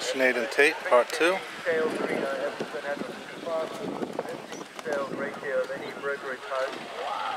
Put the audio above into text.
Sinead and Tate, Part 2. Sales ratio of any brokerage post.